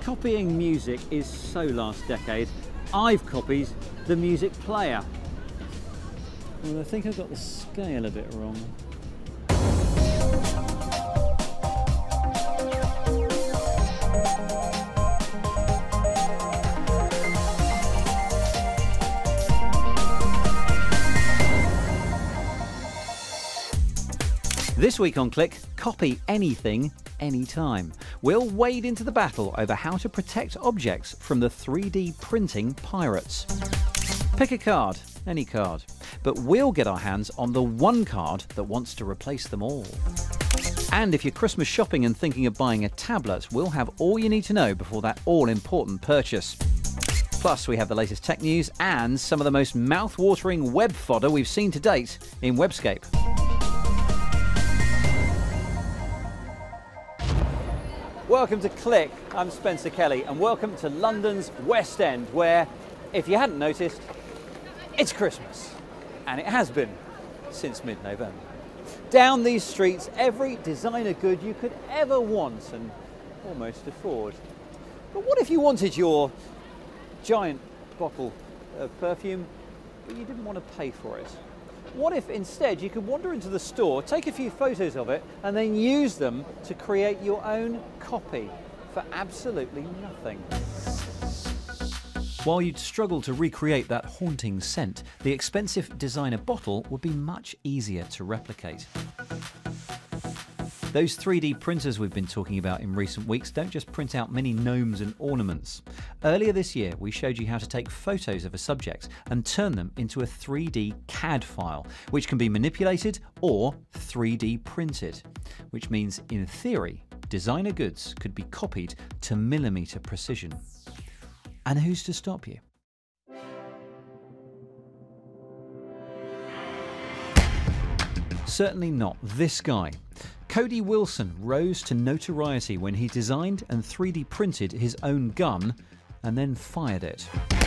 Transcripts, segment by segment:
Copying music is so last decade. I've copied the music player. Well, I think I've got the scale a bit wrong. This week on Click, copy anything, anytime. We'll wade into the battle over how to protect objects from the 3D printing pirates. Pick a card, any card, but we'll get our hands on the one card that wants to replace them all. And if you're Christmas shopping and thinking of buying a tablet, we'll have all you need to know before that all-important purchase. Plus, we have the latest tech news and some of the most mouth-watering web fodder we've seen to date in Webscape. Welcome to Click, I'm Spencer Kelly, and welcome to London's West End, where, if you hadn't noticed, it's Christmas. And it has been since mid-November. Down these streets, every designer good you could ever want and almost afford. But what if you wanted your giant bottle of perfume, but you didn't want to pay for it? What if instead you could wander into the store, take a few photos of it, and then use them to create your own copy for absolutely nothing? While you'd struggle to recreate that haunting scent, the expensive designer bottle would be much easier to replicate. Those 3D printers we've been talking about in recent weeks don't just print out mini gnomes and ornaments. Earlier this year, we showed you how to take photos of a subject and turn them into a 3D CAD file, which can be manipulated or 3D printed, which means, in theory, designer goods could be copied to millimetre precision. And who's to stop you? Certainly not this guy. Cody Wilson rose to notoriety when he designed and 3D printed his own gun and then fired it.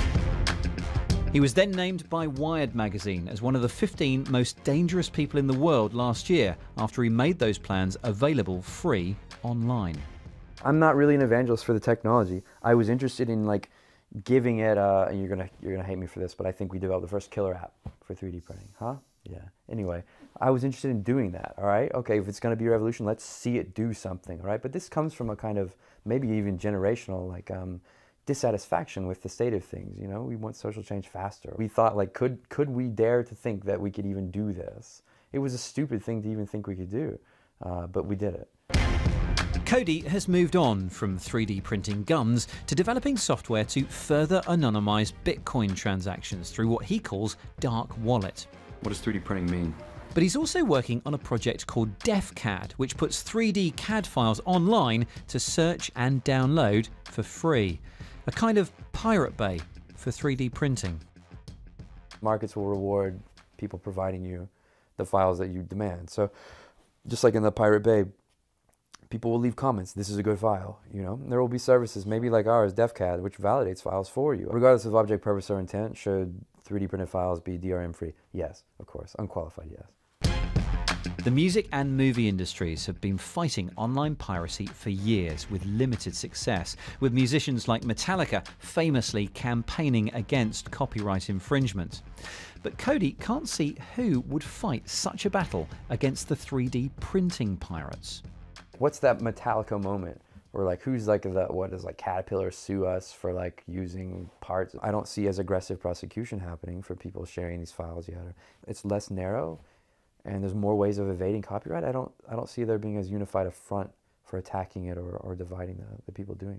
He was then named by Wired magazine as one of the 15 most dangerous people in the world last year after he made those plans available free online. I'm not really an evangelist for the technology. I was interested in giving it and you're gonna hate me for this, but I think we developed the first killer app for 3D printing. Huh? Yeah. Anyway, I was interested in doing that, all right? Okay, if it's going to be a revolution, let's see it do something, all right? But this comes from a kind of, maybe even generational, dissatisfaction with the state of things, you know? We want social change faster. We thought, could we dare to think that we could even do this? It was a stupid thing to even think we could do, but we did it. Cody has moved on from 3D printing guns to developing software to further anonymize Bitcoin transactions through what he calls Dark Wallet. What does 3D printing mean? But he's also working on a project called DefCAD, which puts 3D CAD files online to search and download for free. A kind of Pirate Bay for 3D printing. Markets will reward people providing you the files that you demand. So just like in the Pirate Bay, people will leave comments, this is a good file, you know? There will be services, maybe like ours, DefCAD, which validates files for you. Regardless of object, purpose, or intent, should 3D printed files be DRM free? Yes, of course. Unqualified, yes. The music and movie industries have been fighting online piracy for years with limited success, with musicians like Metallica famously campaigning against copyright infringement. But Cody can't see who would fight such a battle against the 3D printing pirates. What's that Metallica moment where who's Caterpillar sue us for using parts? I don't see as aggressive prosecution happening for people sharing these files yet. It's less narrow and there's more ways of evading copyright. I don't see there being as unified a front for attacking it or dividing the people doing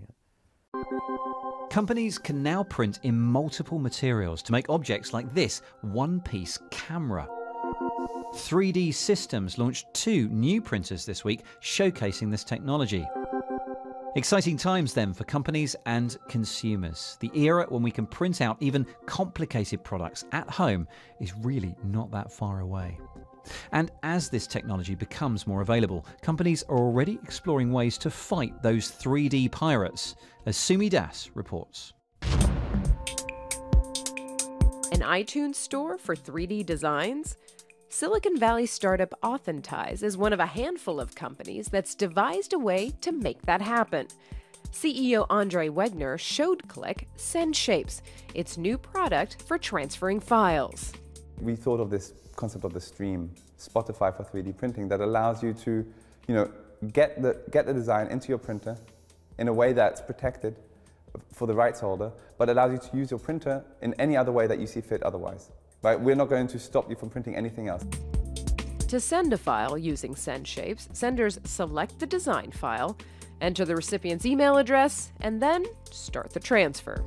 it. Companies can now print in multiple materials to make objects like this one-piece camera. 3D Systems launched 2 new printers this week showcasing this technology. Exciting times then for companies and consumers. The era when we can print out even complicated products at home is really not that far away. And as this technology becomes more available, companies are already exploring ways to fight those 3D pirates, as Sumi Das reports. An iTunes store for 3D designs? Silicon Valley startup Authentize is one of a handful of companies that's devised a way to make that happen. CEO Andre Wegner showed Click SendShapes, its new product for transferring files. We thought of this concept of the stream, Spotify for 3D printing, that allows you to, get the design into your printer in a way that's protected for the rights holder, but allows you to use your printer in any other way that you see fit otherwise. Right? We're not going to stop you from printing anything else. To send a file using SendShapes, senders select the design file, enter the recipient's email address, and then start the transfer.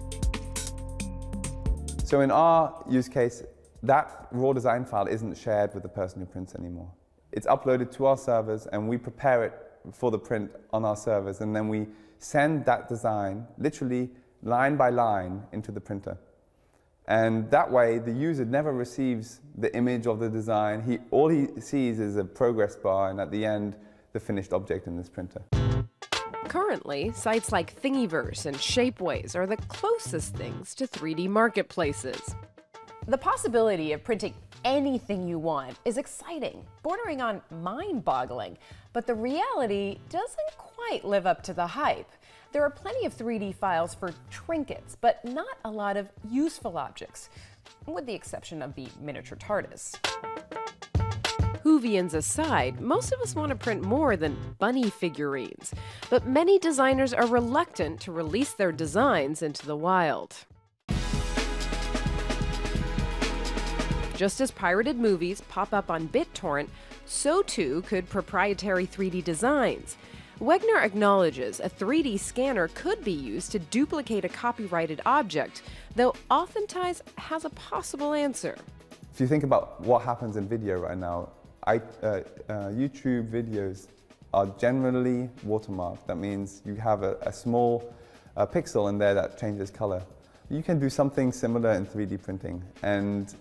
So in our use case, that raw design file isn't shared with the person who prints anymore. It's uploaded to our servers, and we prepare it for the print on our servers, and then we send that design, literally line by line, into the printer. And that way, the user never receives the image of the design. All he sees is a progress bar, and at the end, the finished object in this printer. Currently, sites like Thingiverse and Shapeways are the closest things to 3D marketplaces. The possibility of printing anything you want is exciting, bordering on mind-boggling, but the reality doesn't quite live up to the hype. There are plenty of 3D files for trinkets, but not a lot of useful objects, with the exception of the miniature TARDIS. Whovians aside, most of us want to print more than bunny figurines, but many designers are reluctant to release their designs into the wild. Just as pirated movies pop up on BitTorrent, so too could proprietary 3D designs. Wegner acknowledges a 3D scanner could be used to duplicate a copyrighted object, though Authentize has a possible answer. If you think about what happens in video right now, YouTube videos are generally watermarked. That means you have a small pixel in there that changes color. You can do something similar in 3D printing and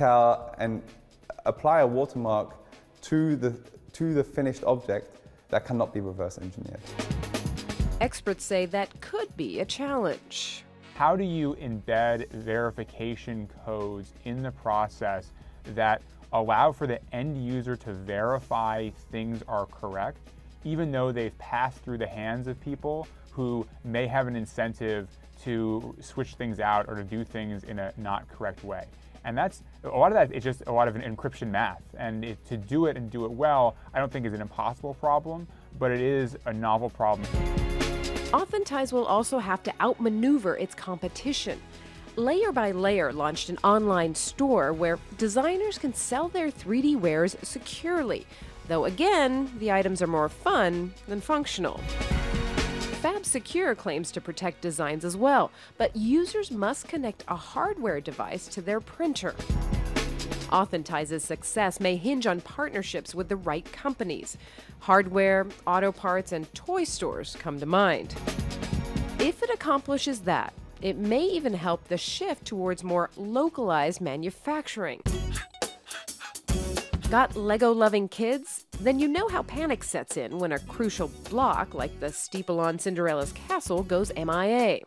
apply a watermark to the finished object that cannot be reverse engineered. Experts say that could be a challenge. How do you embed verification codes in the process that allow for the end user to verify things are correct, even though they've passed through the hands of people who may have an incentive to switch things out or to do things in a not correct way? And that's a lot of that is just a lot of an encryption math. And to do it and do it well, I don't think is an impossible problem, but it is a novel problem. Authentize will also have to outmaneuver its competition. Layer by Layer launched an online store where designers can sell their 3D wares securely, though again, the items are more fun than functional. FabSecure claims to protect designs as well, but users must connect a hardware device to their printer. Authentize's success may hinge on partnerships with the right companies. Hardware, auto parts, and toy stores come to mind. If it accomplishes that, it may even help the shift towards more localized manufacturing. Got Lego-loving kids? Then you know how panic sets in when a crucial block like the steeple on Cinderella's castle goes MIA.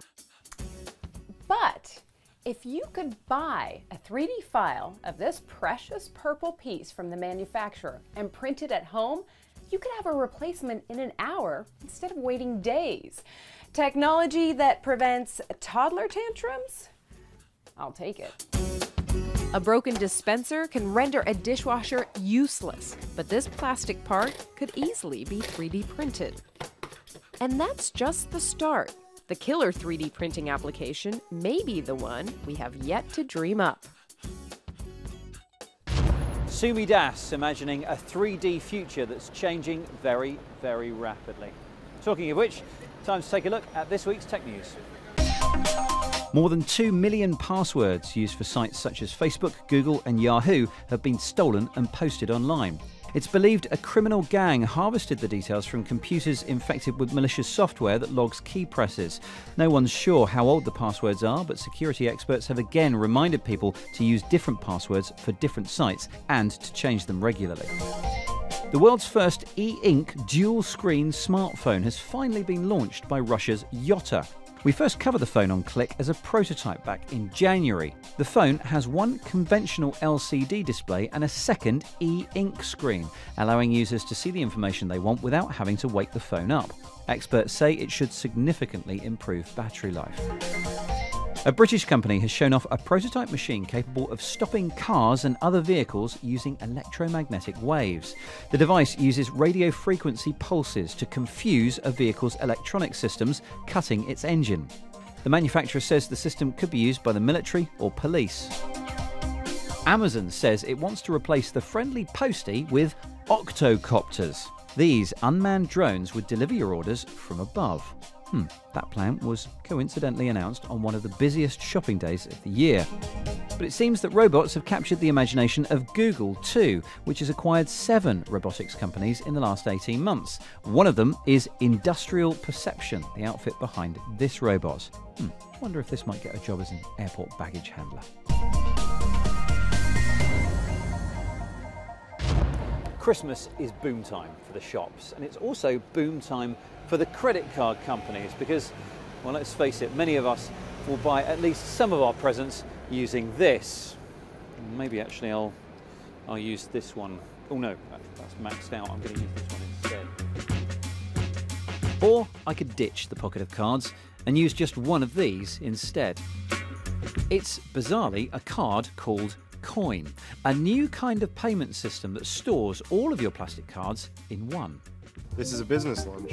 But if you could buy a 3D file of this precious purple piece from the manufacturer and print it at home, you could have a replacement in an hour instead of waiting days. Technology that prevents toddler tantrums? I'll take it. A broken dispenser can render a dishwasher useless, but this plastic part could easily be 3D printed. And that's just the start. The killer 3D printing application may be the one we have yet to dream up. Sumi Das imagining a 3D future that's changing very, very rapidly. Talking of which, time to take a look at this week's tech news. More than 2 million passwords used for sites such as Facebook, Google and Yahoo have been stolen and posted online. It's believed a criminal gang harvested the details from computers infected with malicious software that logs key presses. No one's sure how old the passwords are, but security experts have again reminded people to use different passwords for different sites and to change them regularly. The world's first e-ink dual-screen smartphone has finally been launched by Russia's Yotta. We first covered the phone on Click as a prototype back in January. The phone has one conventional LCD display and a second e-ink screen, allowing users to see the information they want without having to wake the phone up. Experts say it should significantly improve battery life. A British company has shown off a prototype machine capable of stopping cars and other vehicles using electromagnetic waves. The device uses radio frequency pulses to confuse a vehicle's electronic systems, cutting its engine. The manufacturer says the system could be used by the military or police. Amazon says it wants to replace the friendly postie with octocopters. These unmanned drones would deliver your orders from above. That plan was coincidentally announced on one of the busiest shopping days of the year. But it seems that robots have captured the imagination of Google too, which has acquired 7 robotics companies in the last 18 months. One of them is Industrial Perception, the outfit behind this robot. Wonder if this might get a job as an airport baggage handler. Christmas is boom time for the shops, and it's also boom time for the credit card companies because, well, let's face it, many of us will buy at least some of our presents using this. Maybe actually I'll use this one. Oh no, that's maxed out. I'm going to use this one instead. Or I could ditch the pocket of cards and use just one of these instead. It's bizarrely a card called Coin, a new kind of payment system that stores all of your plastic cards in one. This is a business lunch,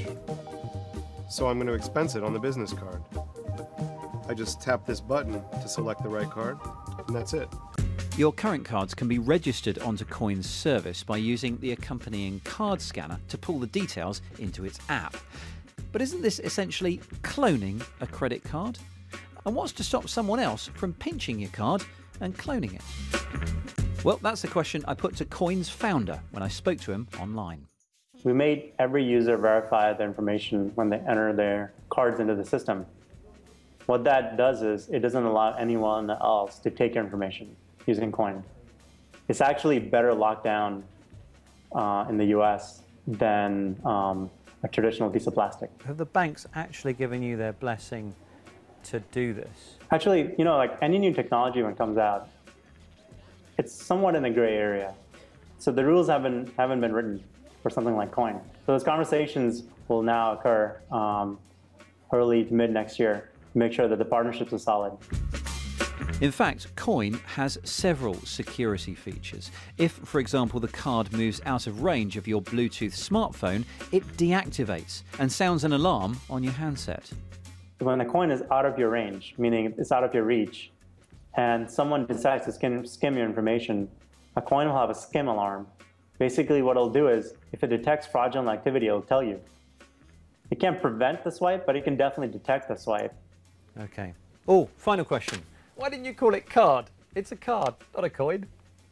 so I'm going to expense it on the business card. I just tap this button to select the right card, and that's it. Your current cards can be registered onto Coin's service by using the accompanying card scanner to pull the details into its app. But isn't this essentially cloning a credit card? And what's to stop someone else from pinching your card and cloning it? Well, that's the question I put to Coin's founder when I spoke to him online. We made every user verify the information when they enter their cards into the system. What that does is it doesn't allow anyone else to take your information using Coin. It's actually better lockdown in the US than a traditional piece of plastic. Have the banks actually given you their blessing to do this? Actually, you know, like any new technology when it comes out, it's somewhat in a gray area. So the rules haven't been written for something like Coin. So those conversations will now occur early to mid next year to make sure that the partnerships are solid. In fact, Coin has several security features. If, for example, the card moves out of range of your Bluetooth smartphone, it deactivates and sounds an alarm on your handset. When the coin is out of your range, meaning it's out of your reach, and someone decides to skim your information, a coin will have a skim alarm. Basically what it'll do is, if it detects fraudulent activity, it'll tell you. It can't prevent the swipe, but it can definitely detect the swipe. Okay. Oh, final question. Why didn't you call it card? It's a card, not a coin.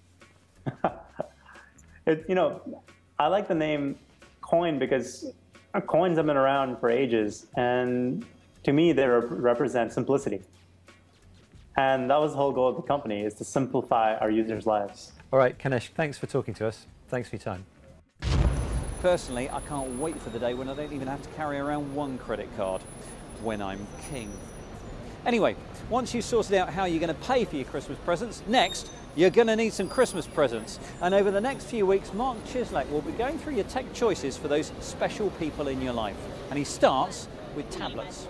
You know, I like the name coin because coins have been around for ages, and to me, they represent simplicity. And that was the whole goal of the company, is to simplify our users' lives. All right, Kanesh, thanks for talking to us. Thanks for your time. Personally, I can't wait for the day when I don't even have to carry around one credit card when I'm king. Anyway, once you've sorted out how you're going to pay for your Christmas presents, next, you're going to need some Christmas presents. And over the next few weeks, Mark Chislak will be going through your tech choices for those special people in your life. And he starts with tablets.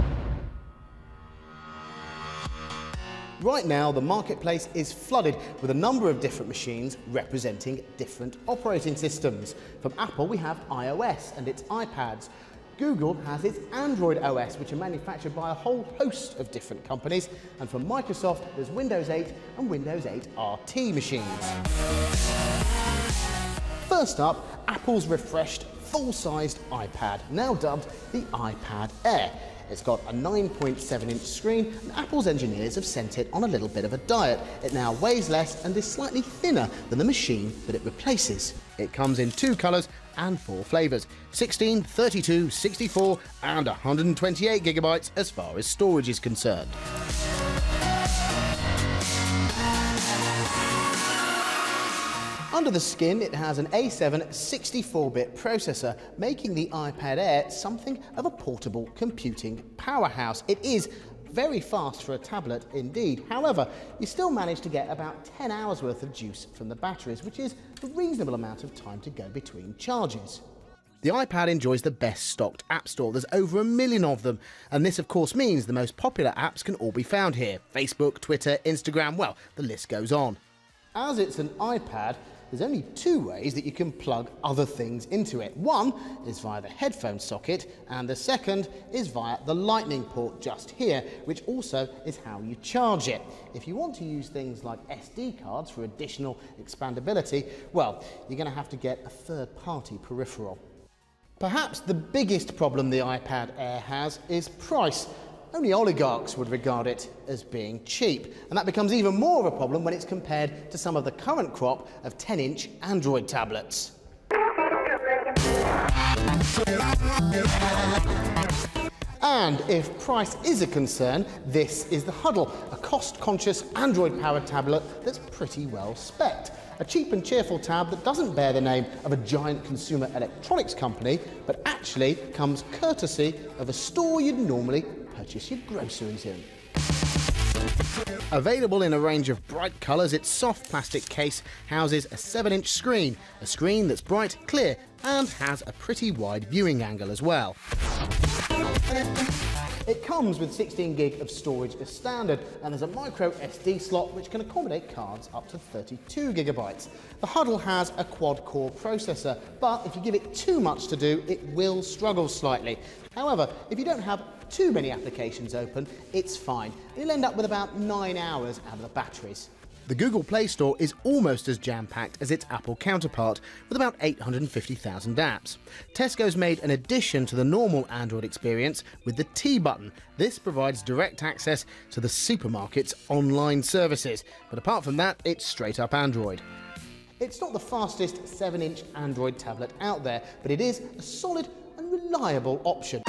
Right now, the marketplace is flooded with a number of different machines representing different operating systems. From Apple, we have iOS and its iPads. Google has its Android OS, which are manufactured by a whole host of different companies. And from Microsoft, there's Windows 8 and Windows 8 RT machines. First up, Apple's refreshed full-sized iPad, now dubbed the iPad Air. It's got a 9.7-inch screen, and Apple's engineers have sent it on a little bit of a diet. It now weighs less and is slightly thinner than the machine that it replaces. It comes in 2 colours and 4 flavours, 16, 32, 64 and 128 gigabytes as far as storage is concerned. Under the skin, it has an A7 64-bit processor, making the iPad Air something of a portable computing powerhouse. It is very fast for a tablet indeed. However, you still manage to get about 10 hours worth of juice from the batteries, which is a reasonable amount of time to go between charges. The iPad enjoys the best stocked app store. There's over 1 million of them, and this of course means the most popular apps can all be found here. Facebook, Twitter, Instagram, well, the list goes on. As it's an iPad, there's only 2 ways that you can plug other things into it. One is via the headphone socket, and the second is via the Lightning port just here, which also is how you charge it. If you want to use things like SD cards for additional expandability, well, you're going to have to get a third-party peripheral. Perhaps the biggest problem the iPad Air has is price. Only oligarchs would regard it as being cheap, and that becomes even more of a problem when it's compared to some of the current crop of 10-inch Android tablets. And if price is a concern, this is the Huddle, a cost-conscious Android-powered tablet that's pretty well spec'd. A cheap and cheerful tab that doesn't bear the name of a giant consumer electronics company, but actually comes courtesy of a store you'd normally purchase your groceries in. Available in a range of bright colours, its soft plastic case houses a 7-inch screen, a screen that's bright, clear, and has a pretty wide viewing angle as well. It comes with 16 gig of storage as standard, and there's a micro SD slot which can accommodate cards up to 32 gigabytes. The Huddle has a quad-core processor, but if you give it too much to do, it will struggle slightly. However, if you don't have too many applications open, it's fine. You'll end up with about 9 hours out of the batteries. The Google Play Store is almost as jam-packed as its Apple counterpart, with about 850,000 apps. Tesco's made an addition to the normal Android experience with the T button. This provides direct access to the supermarket's online services, but apart from that, it's straight up Android. It's not the fastest 7-inch Android tablet out there, but it is a solid and reliable option.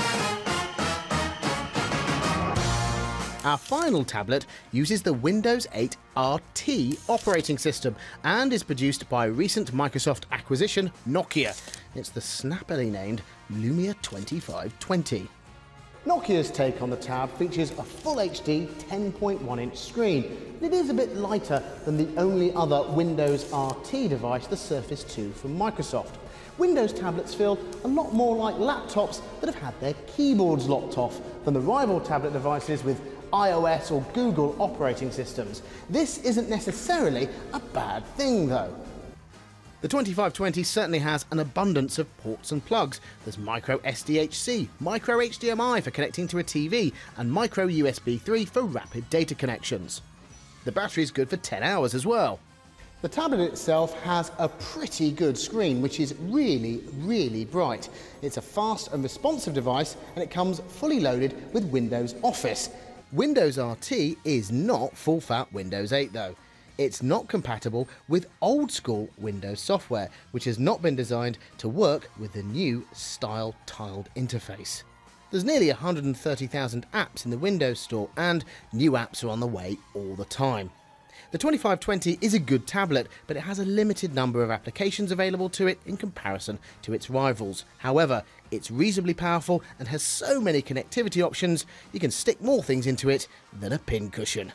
Our final tablet uses the Windows 8 RT operating system and is produced by recent Microsoft acquisition Nokia. It's the snappily named Lumia 2520. Nokia's take on the tab features a full HD 10.1-inch screen. It is a bit lighter than the only other Windows RT device, the Surface 2 from Microsoft. Windows tablets feel a lot more like laptops that have had their keyboards locked off than the rival tablet devices with iOS or Google operating systems. This isn't necessarily a bad thing though. The 2520 certainly has an abundance of ports and plugs. There's micro SDHC, micro HDMI for connecting to a TV, and micro USB 3 for rapid data connections. The battery's good for 10 hours as well. The tablet itself has a pretty good screen, which is really bright. It's a fast and responsive device, and it comes fully loaded with Windows Office. Windows RT is not full-fat Windows 8 though. It's not compatible with old-school Windows software, which has not been designed to work with the new style-tiled interface. There's nearly 130,000 apps in the Windows Store, and new apps are on the way all the time. The 2520 is a good tablet, but it has a limited number of applications available to it in comparison to its rivals. However, it's reasonably powerful and has so many connectivity options, you can stick more things into it than a pincushion.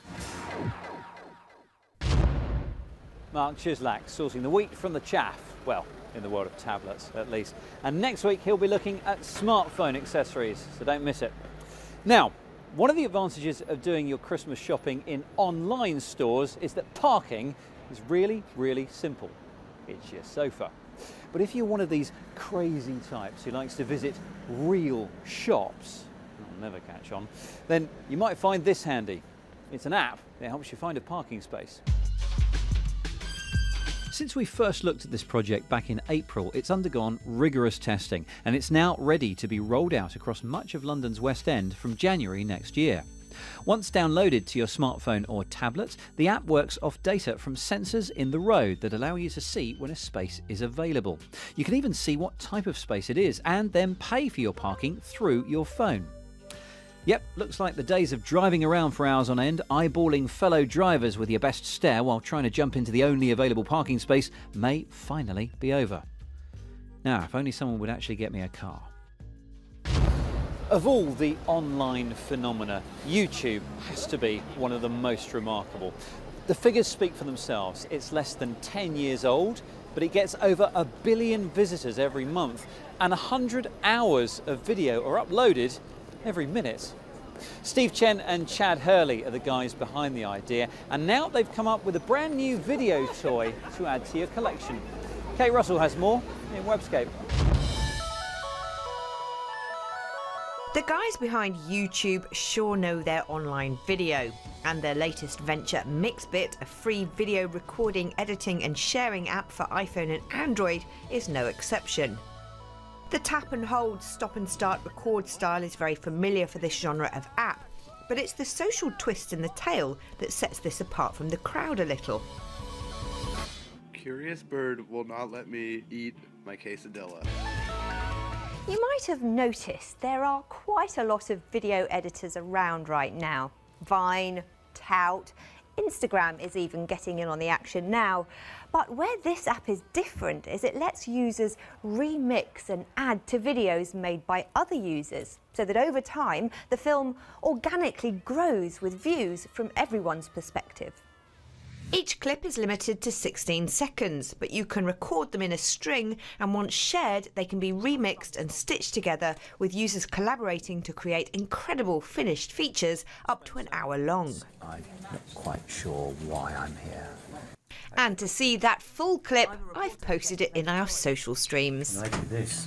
Mark Chislak sorting the wheat from the chaff, well, in the world of tablets at least. And next week he'll be looking at smartphone accessories, so don't miss it. Now, one of the advantages of doing your Christmas shopping in online stores is that parking is really simple. It's your sofa. But if you're one of these crazy types who likes to visit real shops, I'll never catch on, then you might find this handy. It's an app that helps you find a parking space. Since we first looked at this project back in April, it's undergone rigorous testing and it's now ready to be rolled out across much of London's West End from January next year. Once downloaded to your smartphone or tablet, the app works off data from sensors in the road that allow you to see when a space is available. You can even see what type of space it is and then pay for your parking through your phone. Yep, looks like the days of driving around for hours on end, eyeballing fellow drivers with your best stare while trying to jump into the only available parking space may finally be over. Now, if only someone would actually get me a car. Of all the online phenomena, YouTube has to be one of the most remarkable. The figures speak for themselves. It's less than 10 years old, but it gets over 1 billion visitors every month, and 100 hours of video are uploaded every minute. Steve Chen and Chad Hurley are the guys behind the idea, and now they've come up with a brand new video toy to add to your collection. Kate Russell has more in Webscape. The guys behind YouTube sure know their online video, and their latest venture, Mixbit, a free video recording, editing and sharing app for iPhone and Android, is no exception. The tap and hold, stop and start record style is very familiar for this genre of app, but it's the social twist in the tale that sets this apart from the crowd a little. Curious bird will not let me eat my quesadilla. You might have noticed there are quite a lot of video editors around right now. Vine, Tout, Instagram is even getting in on the action now. But where this app is different is it lets users remix and add to videos made by other users, so that over time the film organically grows with views from everyone's perspective. Each clip is limited to 16 seconds, but you can record them in a string, and once shared, they can be remixed and stitched together, with users collaborating to create incredible finished features up to an hour long. I'm not quite sure why I'm here. And to see that full clip, I've posted it in our social streams. Like this.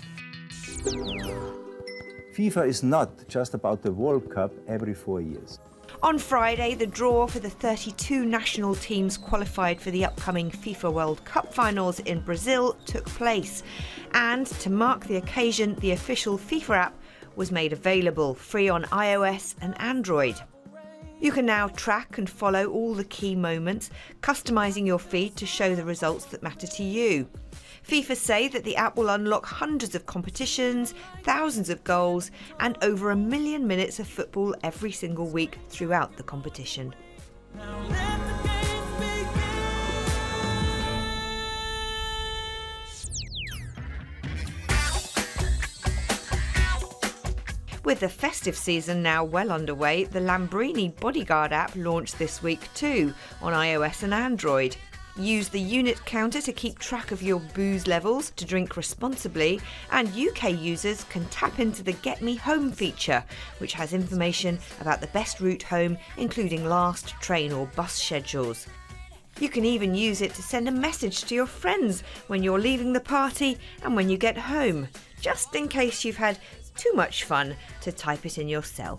FIFA is not just about the World Cup every 4 years. On Friday, the draw for the 32 national teams qualified for the upcoming FIFA World Cup finals in Brazil took place. And to mark the occasion, the official FIFA app was made available, free on iOS and Android. You can now track and follow all the key moments, customising your feed to show the results that matter to you. FIFA say that the app will unlock hundreds of competitions, thousands of goals, and over 1 million minutes of football every single week throughout the competition. With the festive season now well underway, the Lambrini Bodyguard app launched this week too, on iOS and Android. Use the unit counter to keep track of your booze levels to drink responsibly, and UK users can tap into the Get Me Home feature, which has information about the best route home, including last train or bus schedules. You can even use it to send a message to your friends when you're leaving the party and when you get home, just in case you've had too much fun to type it in yourself.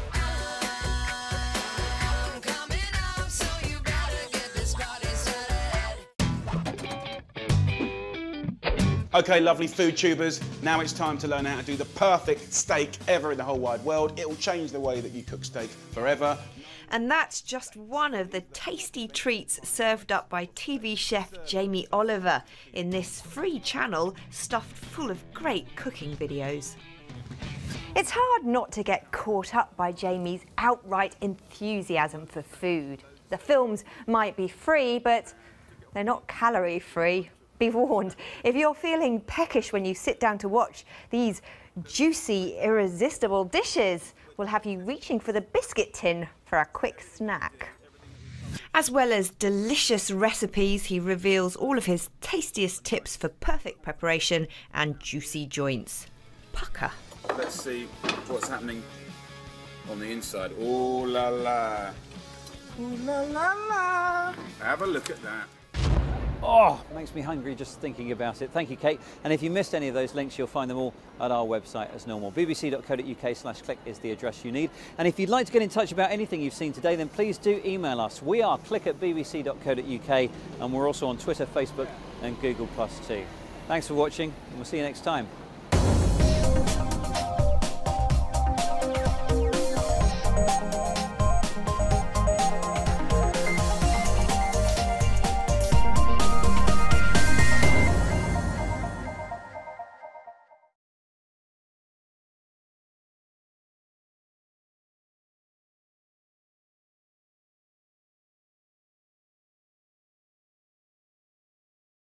Okay, lovely food tubers, now it's time to learn how to do the perfect steak ever in the whole wide world. It will change the way that you cook steak forever. And that's just one of the tasty treats served up by TV chef Jamie Oliver in this free channel stuffed full of great cooking videos. It's hard not to get caught up by Jamie's outright enthusiasm for food. The films might be free, but they're not calorie-free. Be warned, if you're feeling peckish when you sit down to watch, these juicy, irresistible dishes will have you reaching for the biscuit tin for a quick snack. As well as delicious recipes, he reveals all of his tastiest tips for perfect preparation and juicy joints. Pucker. Let's see what's happening on the inside. Ooh la la. Ooh la la la. Have a look at that. Oh, makes me hungry just thinking about it. Thank you, Kate. And if you missed any of those links, you'll find them all at our website as normal. bbc.co.uk/click is the address you need. And if you'd like to get in touch about anything you've seen today, then please do email us. We are click@bbc.co.uk, and we're also on Twitter, Facebook and Google+ too. Thanks for watching, and we'll see you next time.